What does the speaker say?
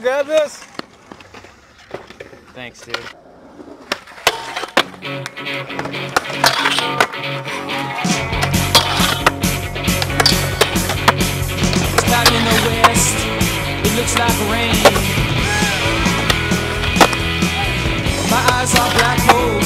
Grab this. Thanks, dude. It's cloudy in the west, it looks like rain. My eyes are black holes.